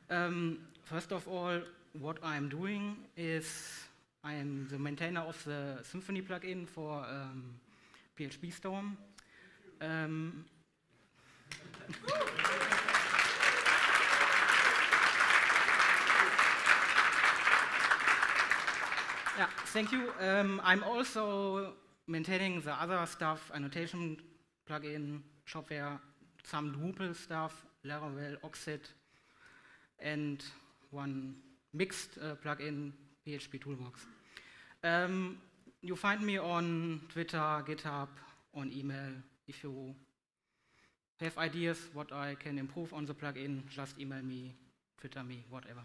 First of all, what I'm doing is I am the maintainer of the Symfony plugin for PHP Storm. Yeah, thank you. I'm also maintaining the other stuff, annotation plugin, Shopware, some Drupal stuff, Laravel, Oxid, and one mixed plugin, PHP Toolbox. You find me on Twitter, GitHub, on email. If you have ideas what I can improve on the plugin, just email me, Twitter me, whatever.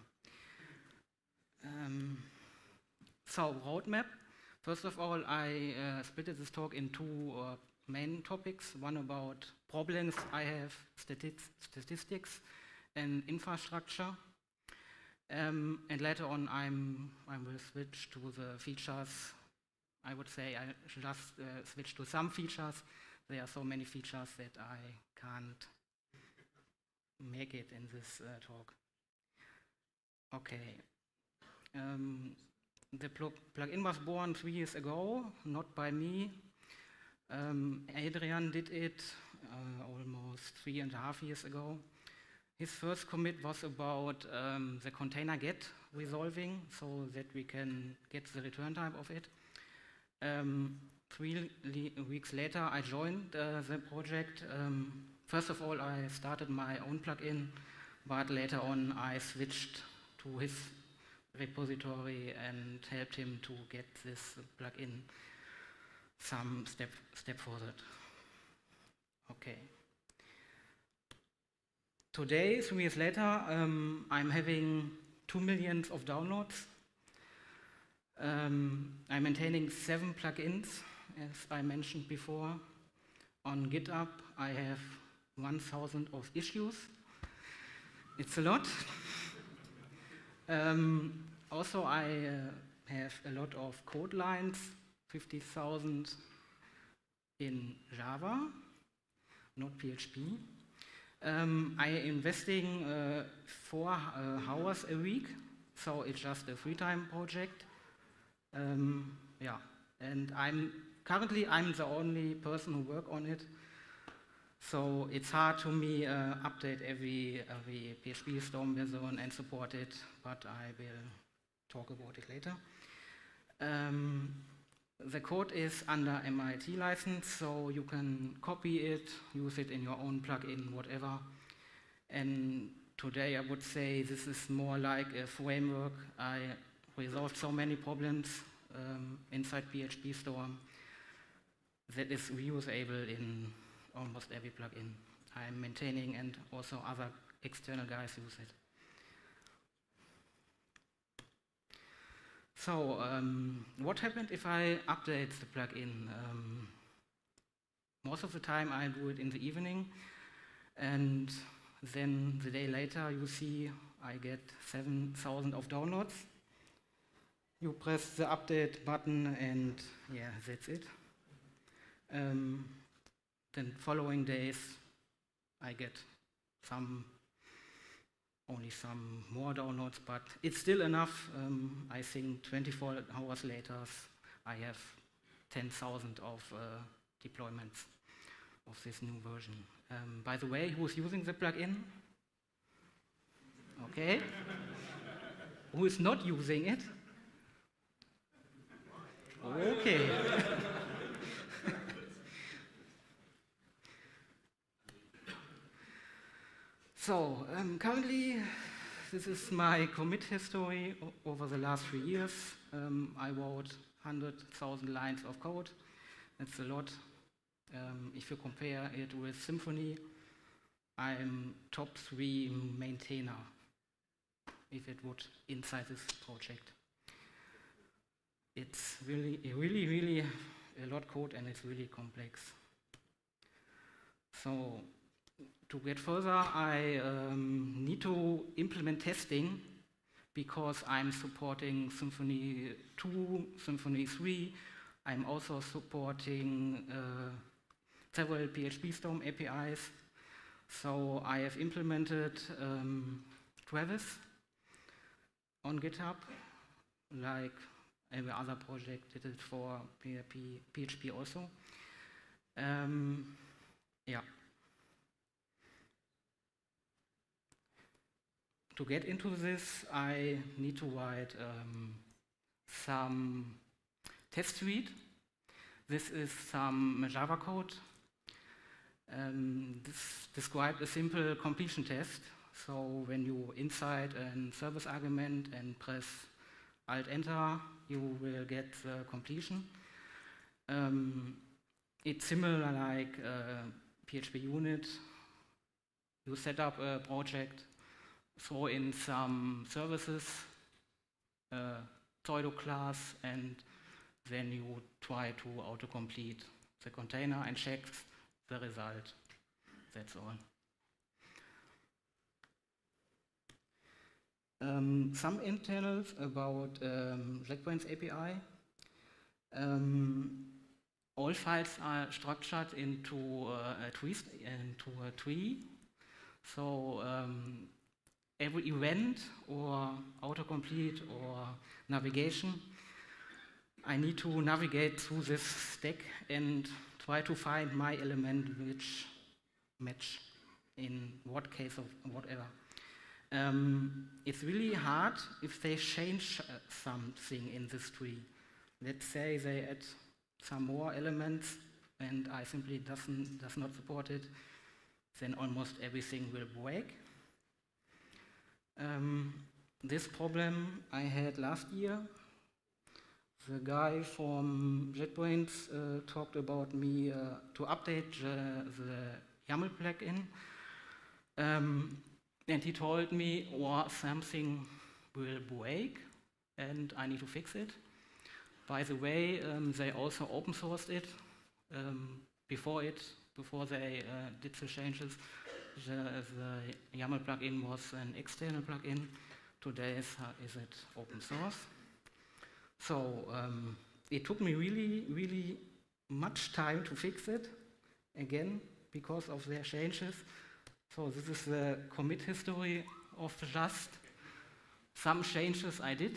So, roadmap. First of all, I split this talk in two main topics. One about problems I have, statistics, and infrastructure. And later on, I will switch to the features. I would say I just switch to some features. There are so many features that I can't make it in this talk. Okay. The plugin was born 3 years ago, not by me. Adrian did it almost 3.5 years ago. His first commit was about the container get resolving so that we can get the return time of it. 3 weeks later, I joined the project. First of all, I started my own plugin, but later on, I switched to his repository and helped him to get this plugin some step forward. Okay. Today, 3 years later, I'm having 2 million of downloads. I'm maintaining 7 plugins, as I mentioned before. On GitHub, I have 1,000 of issues. It's a lot. Also, I have a lot of code lines, 50,000 in Java, not PHP. I'm investing 4 hours a week, so it's just a free time project. Yeah, and currently I'm the only person who works on it. So it's hard to me update every PHP Storm version and support it, but I will talk about it later. The code is under MIT license, so you can copy it, use it in your own plugin, whatever. And today I would say this is more like a framework. I resolved so many problems inside PHP Storm that is reusable in almost every plugin I'm maintaining, and also other external guys use it. So, what happened if I update the plugin? Most of the time I do it in the evening, and then the day later you see I get 7,000 of downloads. You press the update button and yeah, that's it. Then following days, I get only some more downloads, but it's still enough. I think 24 hours later, I have 10,000 of deployments of this new version. By the way, who's using the plugin? Okay. Who is not using it? Okay. So, currently, this is my commit history over the last 3 years. I wrote 100,000 lines of code. That's a lot. If you compare it with Symfony, I'm top 3 maintainer, if it would inside this project. It's really a lot of code, and it's really complex. So, to get further, I need to implement testing because I'm supporting Symfony 2, Symfony 3. I'm also supporting several PHP Storm APIs. So I have implemented Travis on GitHub, like every other project did it for PHP also. Yeah. To get into this, I need to write some test suite. This is some Java code. This describes a simple completion test. So when you inside a service argument and press Alt-Enter, you will get the completion. It's similar like PHP unit. You set up a project, throw in some services, pseudo class, and then you try to autocomplete the container and check the result. That's all. Some internals about JetBrains API. All files are structured into a tree. So every event or autocomplete or navigation, I need to navigate through this stack and try to find my element which match in what case of whatever. It's really hard if they change something in this tree. Let's say they add some more elements and I simply does not support it, then almost everything will break. This problem I had last year. The guy from JetBrains talked about me to update the YAML plugin. And he told me, something will break and I need to fix it. By the way, they also open sourced it. Before they did the changes, the YAML plugin was an external plugin. Today is it open source. So it took me really, really much time to fix it, again, because of their changes. So this is the commit history of just some changes I did.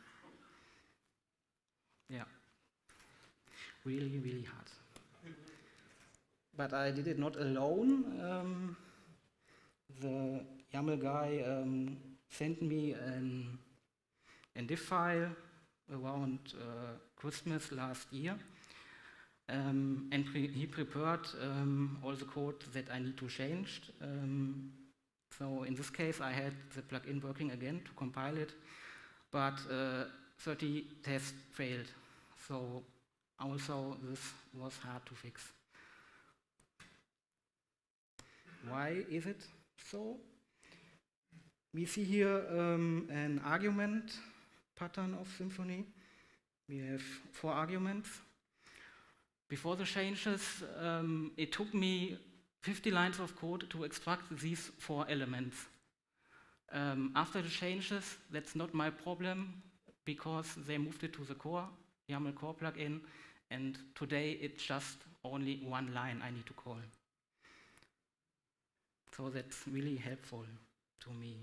Yeah, really, really hard. But I did it not alone. The YAML guy sent me a diff file around Christmas last year. And he prepared all the code that I need to change. So in this case, I had the plugin working again to compile it, but 30 tests failed. So also this was hard to fix. Why is it so? We see here an argument pattern of Symfony. We have 4 arguments. Before the changes, it took me 50 lines of code to extract these 4 elements. After the changes, that's not my problem because they moved it to the core, YAML core plugin, and today it's just only 1 line I need to call. So that's really helpful to me.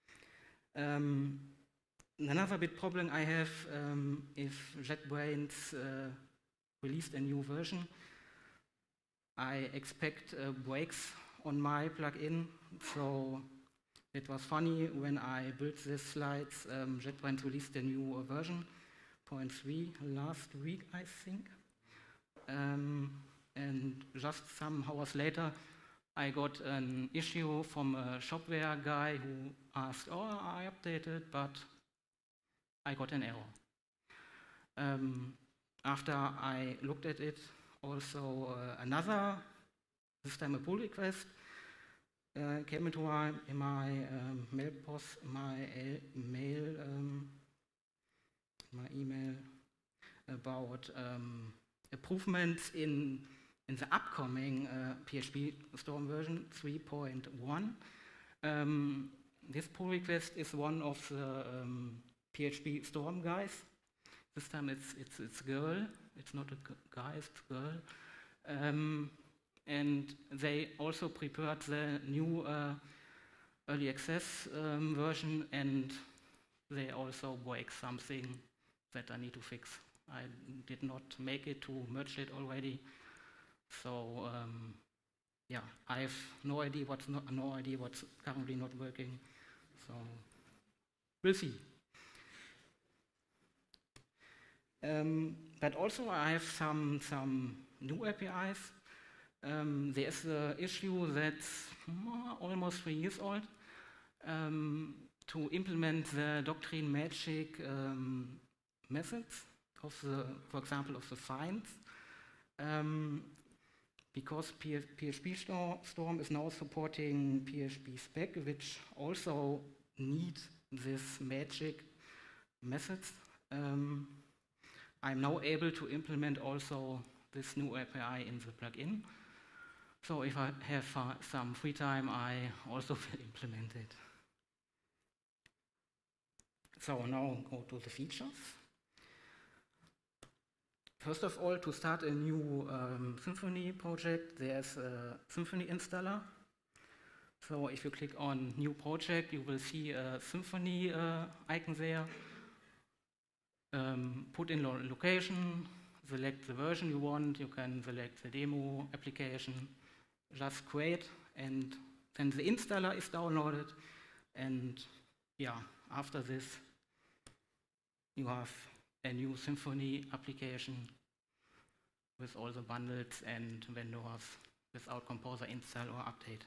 Another big problem I have if JetBrains released a new version, I expect breaks on my plugin. So it was funny when I built these slides. JetBrains released a new version, 0.3 last week, I think. And just some hours later, I got an issue from a shopware guy who asked, "Oh, I updated, but I got an error." After I looked at it, also another, this time a pull request, came into my mailbox, my email about improvements in the upcoming PHP Storm version 3.1. This pull request is one of the PHP Storm guys. This time it's girl. It's not a guy, it's girl. And they also prepared the new early access version, and they also break something that I need to fix. I did not make it to merge it already, so yeah, I have no idea what's currently not working. So we'll see. But also I have some new APIs. There's an issue that's almost 3 years old. To implement the Doctrine Magic methods of the, for example, of the finds, because PHP Storm is now supporting PHP Spec, which also needs this magic methods. I'm now able to implement also this new API in the plugin. So if I have some free time, I also will implement it. So now go to the features. First of all, to start a new Symfony project, there's a Symfony installer. So if you click on New Project, you will see a Symfony icon there. Put in location, select the version you want, you can select the demo application, just create, and then the installer is downloaded, and yeah, after this you have a new Symfony application with all the bundles and vendors without composer install or update.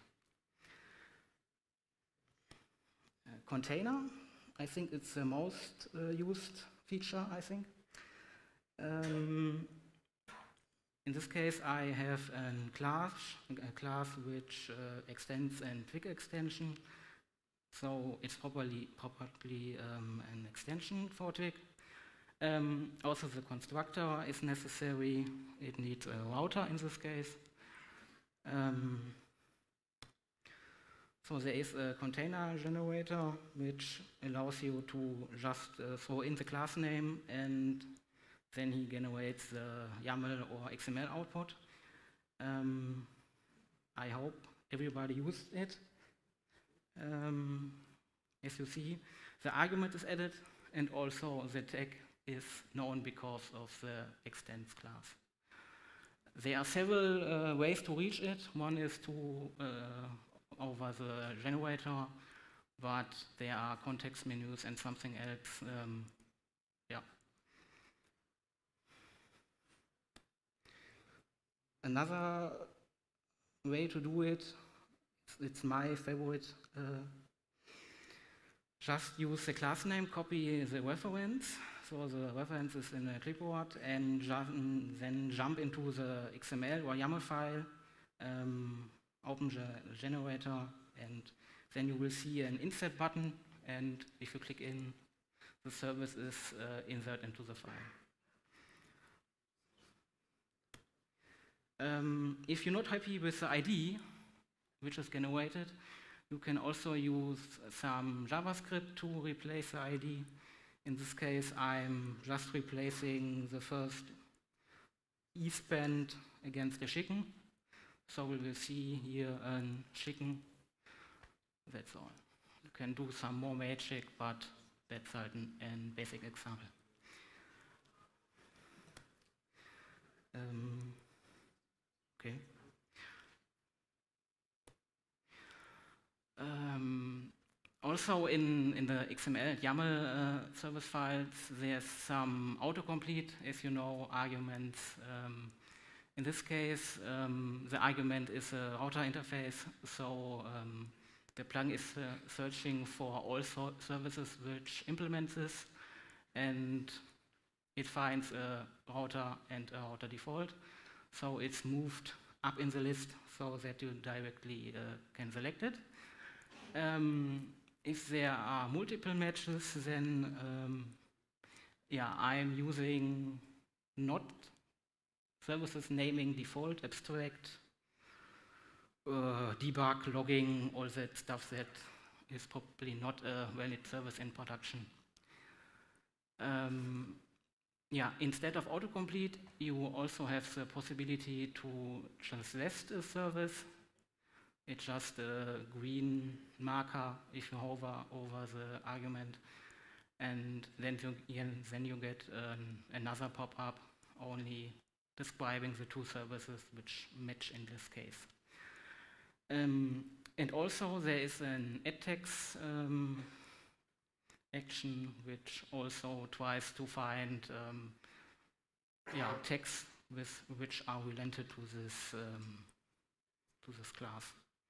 Container, I think it's the most used feature, I think. In this case, I have a class which extends a Twig extension. So it's probably an extension for Twig. Also, the constructor is necessary. It needs a router in this case. So there is a container generator which allows you to just throw in the class name, and then he generates the YAML or XML output. I hope everybody used it. As you see, the argument is added, and also the tag is known because of the extends class. There are several ways to reach it. One is to over the generator, but there are context menus and something else. Yeah. Another way to do it, it's my favorite, just use the class name, copy the reference. So the reference is in a clipboard, and then jump into the XML or YAML file, open the generator, and then you will see an insert button, and if you click in, the service is inserted into the file. If you're not happy with the ID, which is generated, you can also use some JavaScript to replace the ID. In this case, I'm just replacing the first eSpend against the chicken. So we will see here a chicken. That's all. You can do some more magic, but that's a basic example. Okay. Also in the XML YAML service files, there's some autocomplete, as you know, arguments. In this case, the argument is a router interface, so the plugin is searching for all services which implement this, and it finds a router and a router default. So it's moved up in the list so that you directly can select it. If there are multiple matches, then yeah, I'm using not services naming default, abstract, debug, logging, all that stuff that is probably not a valid service in production. Yeah, instead of autocomplete, you also have the possibility to translate a service. It's just a green marker if you hover over the argument, and then you get another pop-up only describing the two services which match in this case. And also there is an add-text action which also tries to find tags which are related to this class.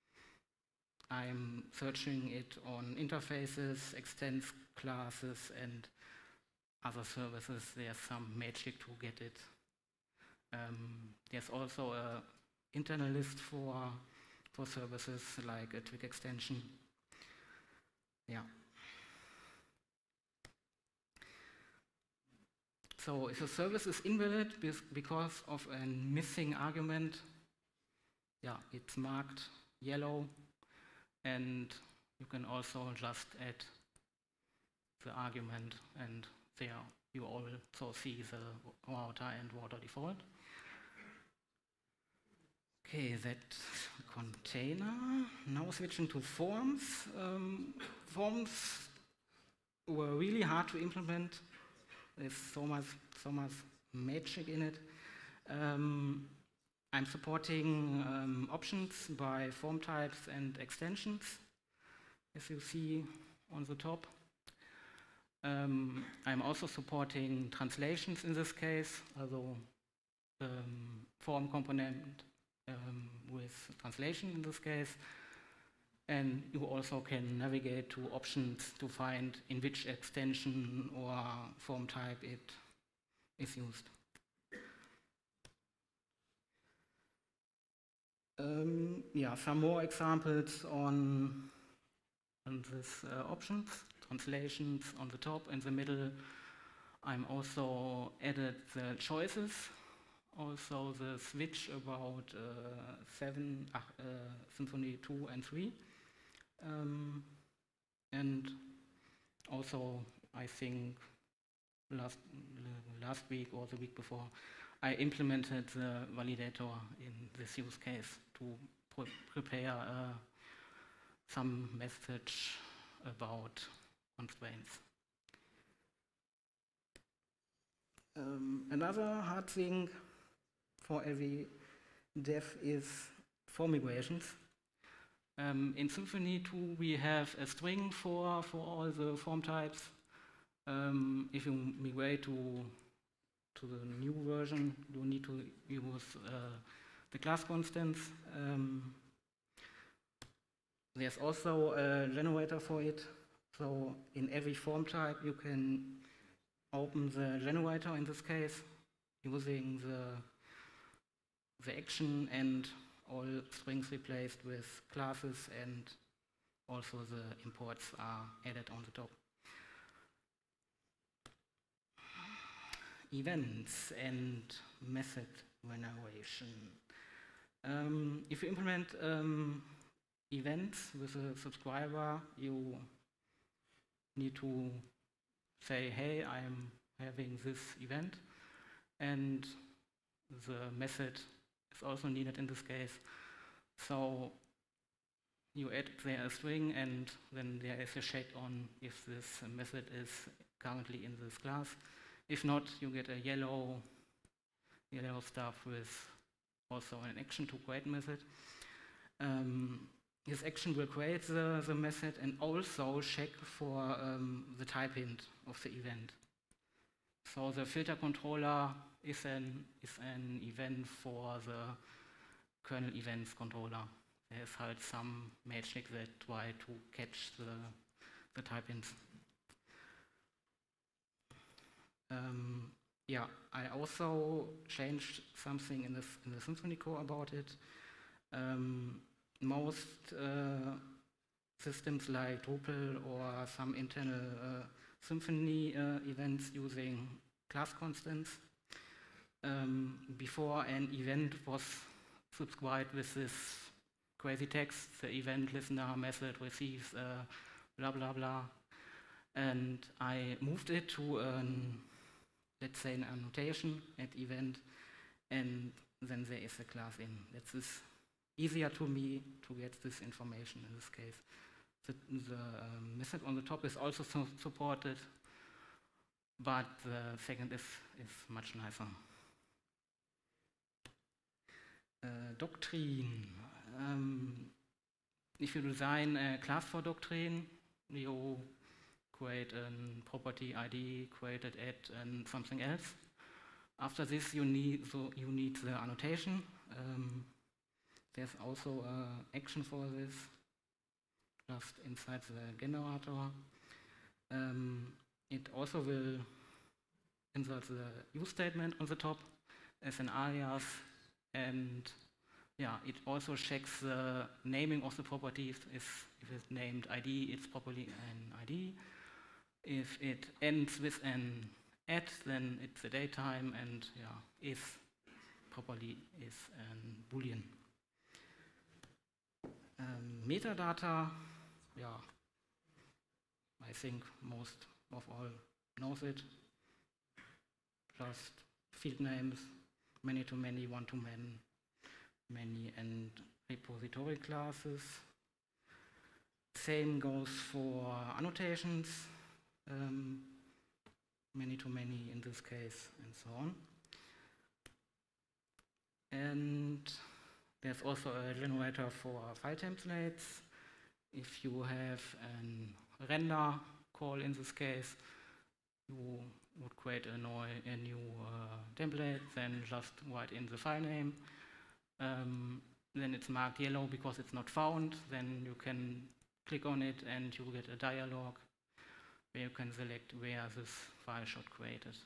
I'm searching it on interfaces, extends classes, and other services. There's some magic to get it. There's also an internal list for services like a Twig extension. Yeah. So if a service is invalid because of a missing argument, it's marked yellow, and you can also just add the argument, and there you also see the router and router default. Okay, that's container. Now switching to forms. Forms were really hard to implement. There's so much magic in it. I'm supporting options by form types and extensions, as you see on the top. I'm also supporting translations in this case, also form component with translation in this case. And you also can navigate to options to find in which extension or form type it is used. Some more examples on these options. Translations on the top. In the middle, I'm also added the choices, also the switch about Symfony 2 and 3. And also, I think last week or the week before, I implemented the validator in this use case to prepare some message about constraints. Another hard thing for every dev is form migrations. In Symfony 2 we have a string for all the form types. If you migrate to the new version, you need to use the class constants. There's also a generator for it. So in every form type you can open the generator in this case using the action and all strings replaced with classes, and also the imports are added on the top. Events and method generation. If you implement events with a subscriber, you need to say, hey, I'm having this event, and the method is also needed in this case. So you add there a string, and then there is a check on if this method is currently in this class. If not, you get a yellow stuff with also an action to create method. This action will create the method and also check for the type hint of the event. So the filter controller is an event for the kernel events controller. There's halt some magic that try to catch the type hints. I also changed something in the Symfony core about it. Most systems like Drupal or some internal Symfony events using class constants. Before an event was subscribed with this crazy text, the event listener method receives blah blah blah, and I moved it to let's say an annotation at event, and then there is a class in. That's this easier to me to get this information in this case. The method on the top is also supported, but the second is much nicer. Doctrine. If you design a class for doctrine, you create a property ID, create it, add, and something else. After this, you need the annotation. There's also an action for this, just inside the generator. It also will insert the use statement on the top as an alias, and yeah, it also checks the naming of the properties. If it's named ID, it's properly an ID. If it ends with an at, then it's a datetime, and yeah, if properly is a Boolean. Metadata, yeah, I think most of all knows it. Just field names, many-to-many, one-to-many, many, and repository classes. Same goes for annotations, many-to-many in this case, and so on. And there's also a generator for file templates. If you have a render call in this case, you would create a new template, then just write in the file name. Then it's marked yellow because it's not found. Then you can click on it and you get a dialog where you can select where this file should create it.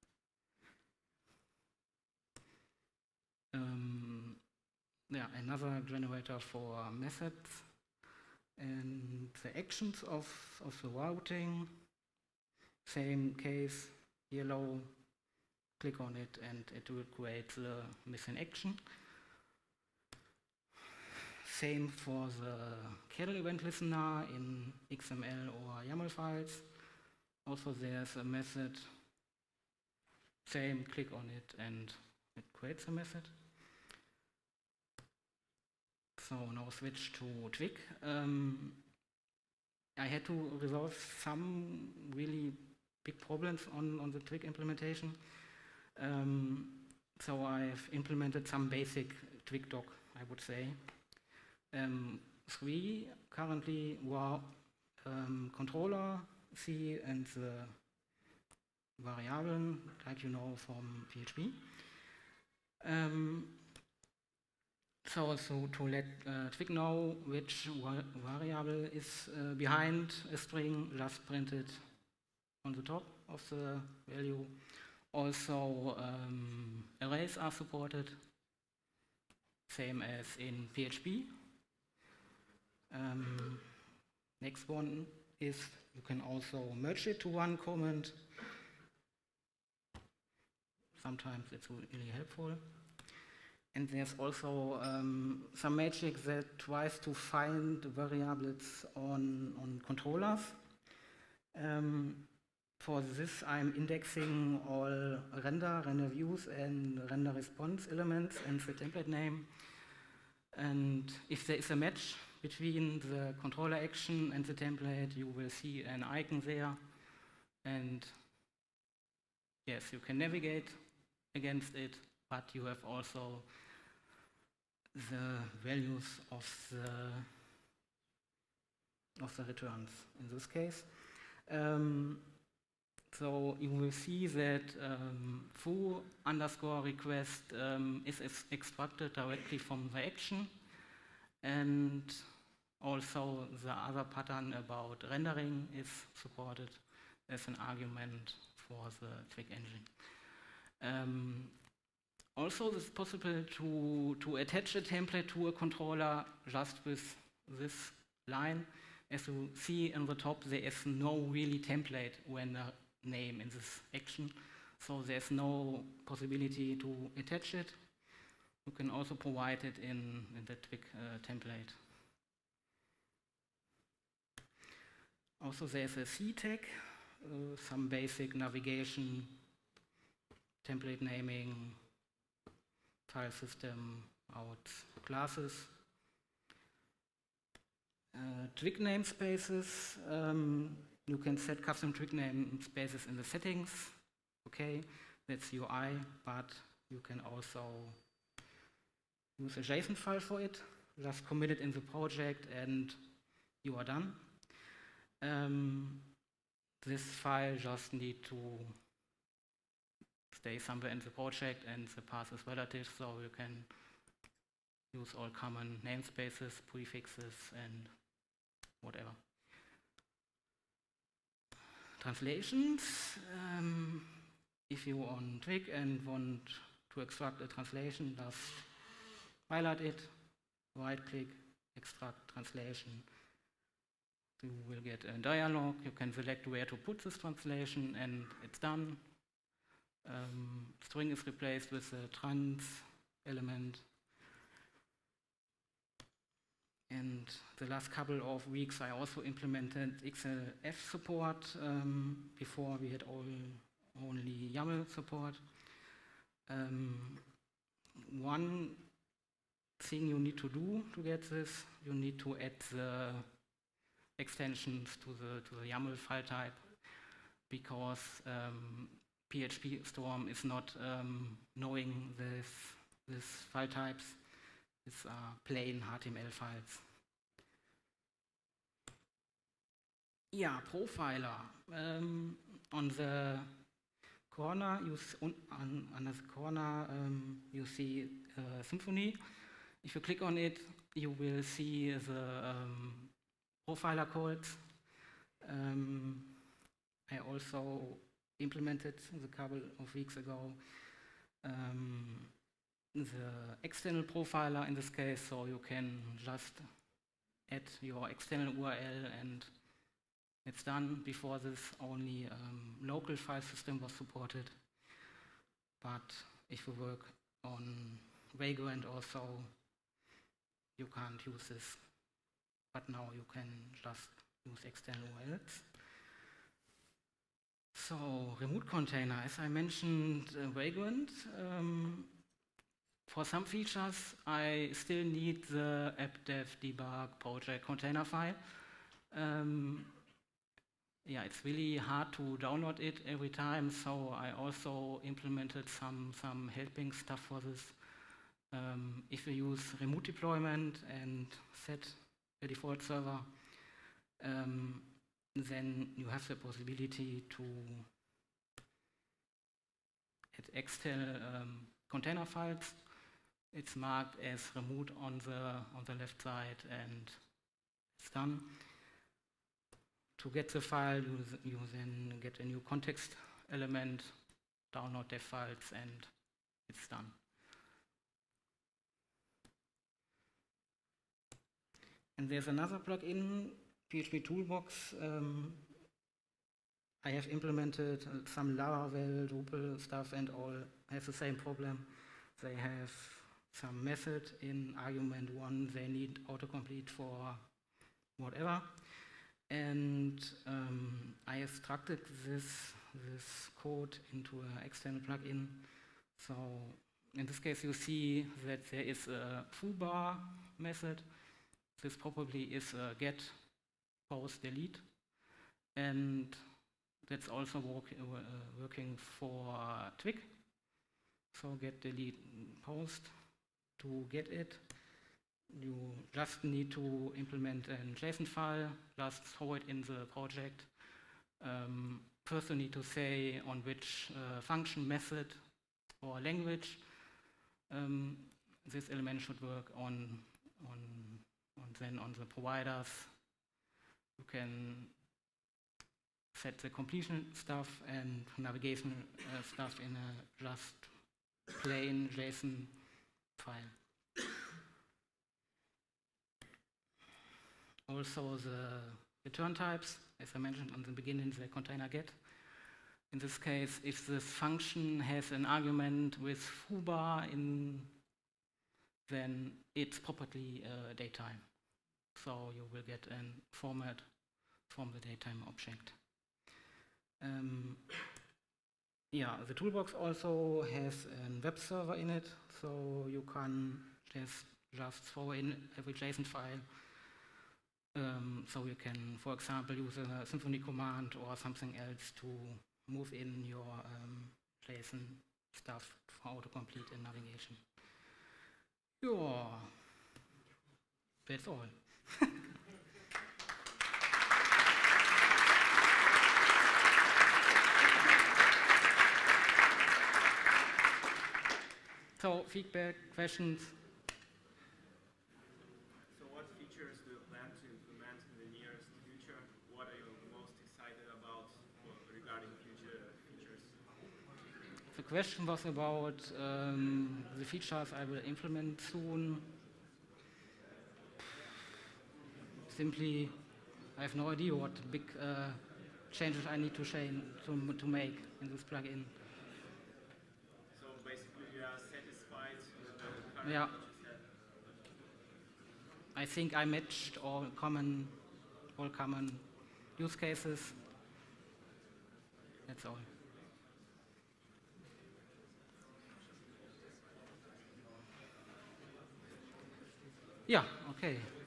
Yeah, another generator for methods and the actions of the routing. Same case, yellow, click on it and it will create the missing action. Same for the cattle event listener in XML or YAML files. Also there's a method, same, click on it and it creates a method. So now switch to Twig. I had to resolve some really big problems on the Twig implementation. So I've implemented some basic Twig doc, I would say. 3 currently were controller, C, and the variable, like you know from PHP. So to let Twig know which variable is behind a string, just print it on the top of the value. Also, arrays are supported, same as in PHP. Next one is you can also merge it to one comment. Sometimes it's really helpful. And there's also some magic that tries to find variables on controllers. For this, I'm indexing all render views, and render response elements and the template name. And if there is a match between the controller action and the template, you will see an icon there. And yes, you can navigate against it, but you have also the values of the returns in this case. So you will see that foo underscore request is extracted directly from the action, and also the other pattern about rendering is supported as an argument for the Twig engine. Also, it's possible to attach a template to a controller just with this line. As you see in the top, there is no really template render name in this action, so there's no possibility to attach it. You can also provide it in the Twig template. Also, there's a C tag, some basic navigation, template naming, file system, out classes, Twig namespaces. You can set custom Twig namespaces in the settings. Okay, that's UI, but you can also use a JSON file for it. Just commit it in the project and you are done. This file just need to stay somewhere in the project and the path is relative, so you can use all common namespaces, prefixes, and whatever. Translations. If you on Twig and want to extract a translation, just highlight it, right-click, extract translation. You will get a dialog. You can select where to put this translation, and it's done. String is replaced with a trans element. And the last couple of weeks, I also implemented XLF support. Before we had only YAML support. One thing you need to do to get this, you need to add the extensions to the YAML file type, because PHP Storm is not knowing this file types. These are plain HTML files. Yeah, profiler. On the corner, under the corner, you see Symfony. If you click on it, you will see the profiler codes. I also implemented a couple of weeks ago the external profiler in this case, so you can just add your external URL and it's done. Before this, only local file system was supported. But if you work on Vagrant also, you can't use this. But now you can just use external URLs. So, remote container, as I mentioned, Vagrant. For some features, I still need the app-dev-debug project container file. Yeah, it's really hard to download it every time, so I also implemented some helping stuff for this. If you use remote deployment and set a default server, then you have the possibility to add external container files. It's marked as remote on the left side, and it's done. To get the file, you then get a new context element, download the files, and it's done. And there's another plugin, PHP Toolbox. I have implemented some Laravel, Drupal stuff, and all have the same problem. They have some method in argument 1. They need autocomplete for whatever. And I extracted this code into an external plugin. So in this case, you see that there is a foobar method. This probably is a get, post, delete. And that's also working for Twig. So get, delete, post. To get it, you just need to implement a JSON file, just throw it in the project. First you need to say on which function, method, or language this element should work on then on the providers. You can set the completion stuff and navigation stuff in a just plain JSON file. Also the return types, as I mentioned on the beginning, the container get. In this case, if this function has an argument with foobar in, then it's properly datetime. So you will get a format from the datetime object. Yeah, the toolbox also has a web server in it, so you can just throw in every JSON file So you can, for example, use a Symfony command or something else to move in your place and stuff for autocomplete in navigation. Yeah, that's all. So, feedback, questions? So what features do you plan to implement in the nearest future? What are you most excited about regarding future features? The question was about the features I will implement soon. Simply, I have no idea what big changes I need to make in this plugin. So basically you are satisfied with the current Yeah. feature set? I think I matched all common use cases. That's all. Yeah, okay.